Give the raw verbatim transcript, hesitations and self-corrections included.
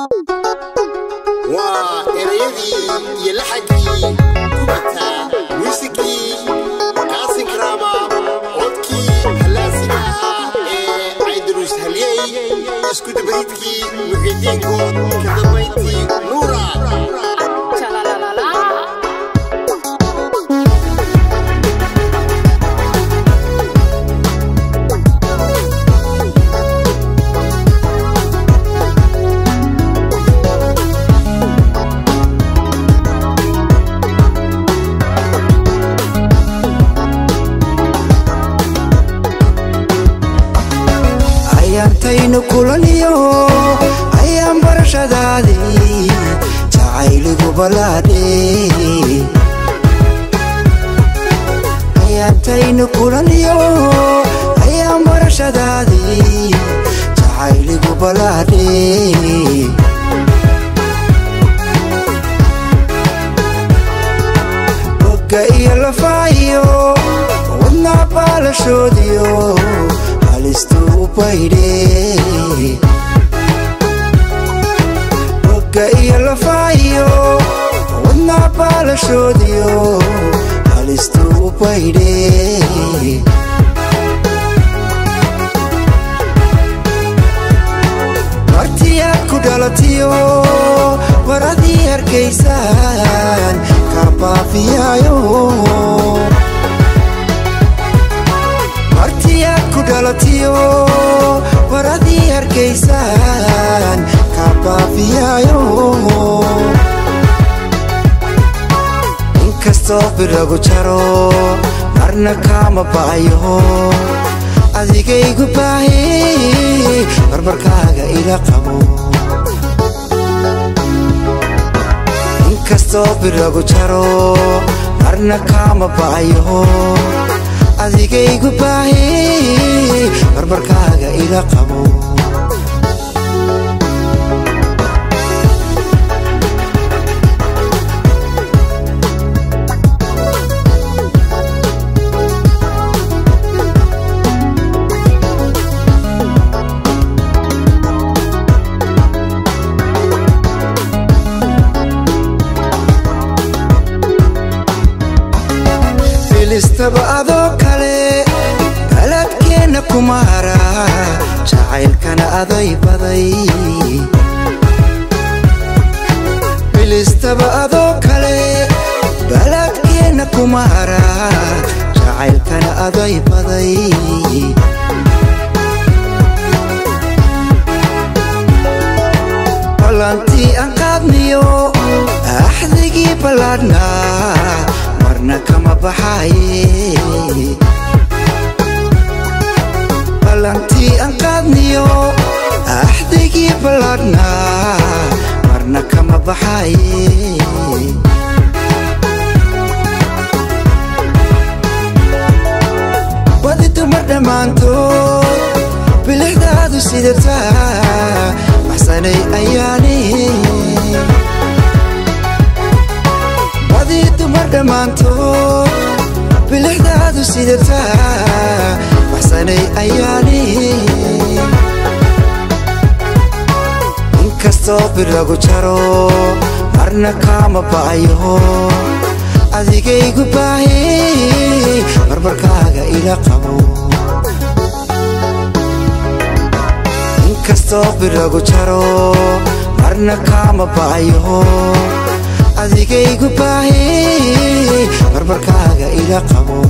وإريدي يلحقي كوبتا موسيقي قاسم كراما عودكي هلاسينا عيدروس هليي اسكود بريدكي وعيدين كود كذبيتي نورا ayantaynu kulaniyo ayaan barashadaadii jacayligu balaadhe ayantaynu kulaniyo ayaan barashadaadii jacayligu balaadhe bogga iyo lafaayo wadnaa baalashoodiyo halistu bayde bogga iyo lafaayo wadnaa baalashoodiyo halistu bayde martiyaad ku dhalatiyo waradii hargaysaan kaa baafiyaayo martiyaad ku dhalatiyo waradii hargaysaan kaa baafiyaayo inkastoo biragu jaro marna kaama ba'ayo adigaygu baahi barbarkaaga ila qabo inkastoo biragu jaro marna kaama ba'ayo adigaygu baahi barbarkaaga ila qabo filistaba adoo kale baladkeena kuma hara jacaylkana aday baday filistaba adoo kale baladkeena kuma hara jacaylkana aday baday balantii aan qaadniyo axdigii ballaadhnaa marna kama baxaaye balantii aan qaadniyo axdigii ballaadhnaa marna kama baxaaye badi dumar dhammaantood bilixdaadu sidataa maxsanay ayaani badi dumar dhammaantood bilixdaadu sidataa maxsanay ayaani inkastoo biragu jaro marna kaama ba'ayo adigaygu baahi barbarkaaga ila qabo inkastoo biragu jaro marna kaama ba'ayo adigaygu baahi barbarkaaga ila qabo